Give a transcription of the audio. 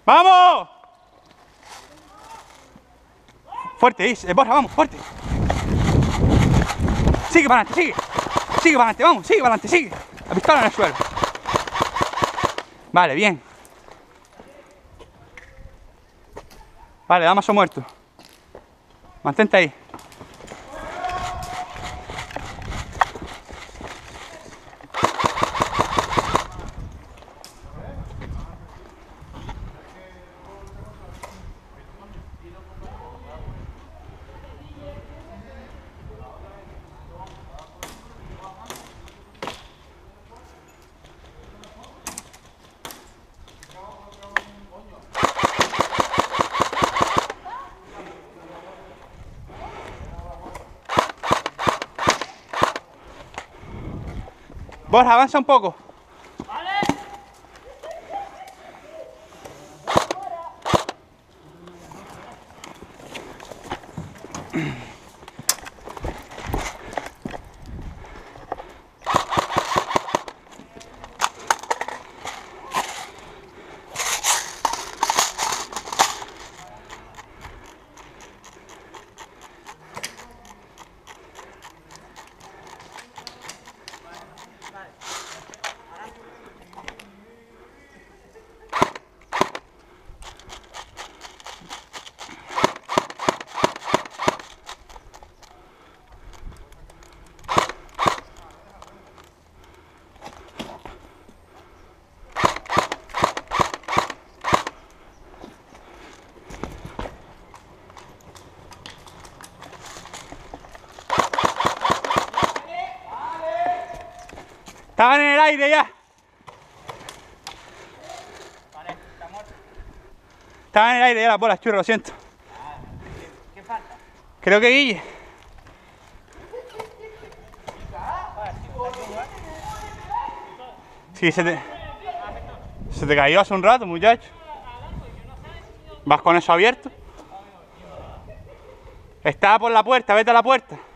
¡Vamos! Fuerte, Borja, vamos, fuerte. Sigue para adelante, sigue. Sigue para adelante, vamos, sigue para adelante, sigue. La pistola en el suelo. Vale, bien. Vale, Damaso muerto. Mantente ahí. Borja, avanza un poco. Vale. Estaban en el aire ya. Vale, está muerto. Estaban en el aire ya las bolas, churro, lo siento. ¿Qué falta? Creo que Guille. Sí, se te cayó hace un rato, muchacho. ¿Vas con eso abierto? Está por la puerta, vete a la puerta.